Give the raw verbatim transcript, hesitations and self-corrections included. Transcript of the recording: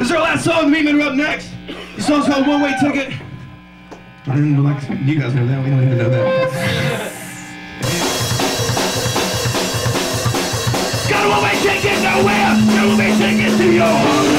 This is our last song. The Meatmen are up next. The song's called One Way Ticket. I didn't like, you guys know that. We don't even know that. Got a one-way ticket nowhere. Got a one-way ticket to your heart.